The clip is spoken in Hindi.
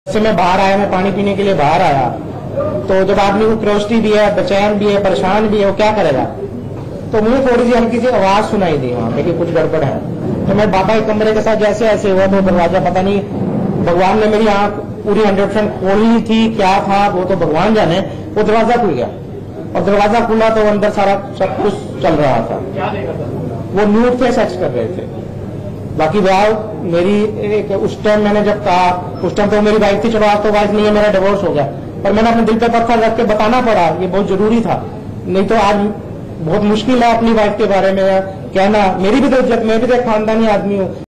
से मैं बाहर आया, मैं पानी पीने के लिए बाहर आया, तो जब आदमी को क्रोसिटी भी है, बेचैन भी है, परेशान भी है, वो क्या करेगा? तो मुझे थोड़ी सी हल्की सी आवाज सुनाई दी वहां पे कि कुछ गड़बड़ है। तो मैं बाबा के कमरे के साथ जैसे ऐसे हुआ, वो दरवाजा पता नहीं भगवान ने मेरी आंख पूरी 100% खोलनी थी, क्या था वो तो भगवान जाने। वो दरवाजा खुल गया और दरवाजा खुला तो अंदर सारा सब कुछ चल रहा था। क्या देखा था? वो न्यूड थे, सेक्स कर रहे थे। बाकी वाह मेरी एक उस टाइम मैंने जब कहा, उस टाइम तो मेरी वाइफ थी, चलो आज तो वाइफ नहीं है, मेरा डिवोर्स हो गया, पर मैंने अपने दिल पे पत्थर रख के बताना पड़ा, ये बहुत जरूरी था। नहीं तो आज बहुत मुश्किल है अपनी वाइफ के बारे में कहना। मेरी भी तो इज्जत, मैं भी तो एक खानदानी आदमी हूँ।